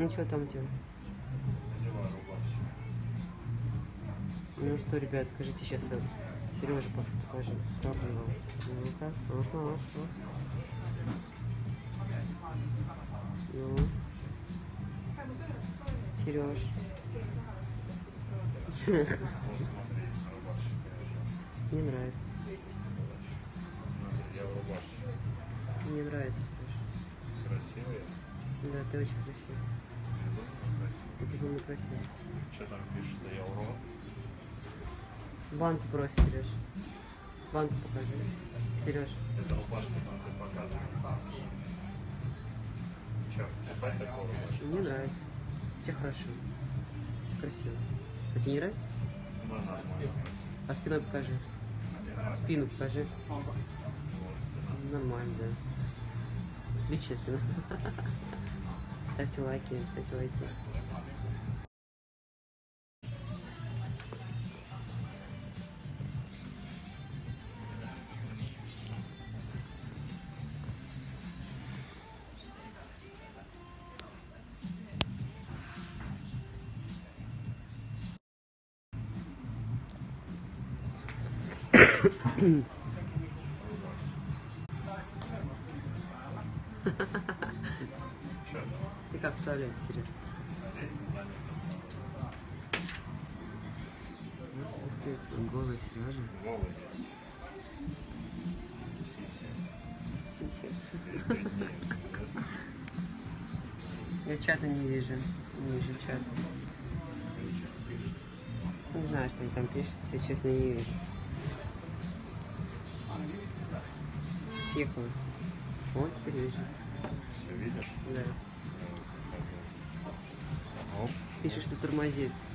Ну что там у тебя? Ну что, ребят, скажите сейчас, Сережа покажи. Как он вам? Ну-ка, ага. Ну, Сереж. Мне нравится. Мне нравится, Сереж. Красивый? Да, ты очень красивый. Ты безумно красивый. Что там пишется, я урод? Банку брось, Сереж. Банку покажи. Сереж. Это рубашка, там ты показываешь. Че, купать такую рубашку? Мне нравится. Тебе хорошо. Красиво. А тебе не нравится? Да, нормально. А спиной покажи. Спину покажи. Нормально, да. Отлично спина. Ставьте лайки, ставьте лайки. Ты как вставлять, Сереж? Ух ты, голый Сережа. Голый. Сиси. Я чата не вижу. Не вижу чата. Не знаю, что они там пишут, если честно, не вижу. Съехалась. Вот теперь вижу. Все видишь? Да. Оп. Пишет, что тормозит.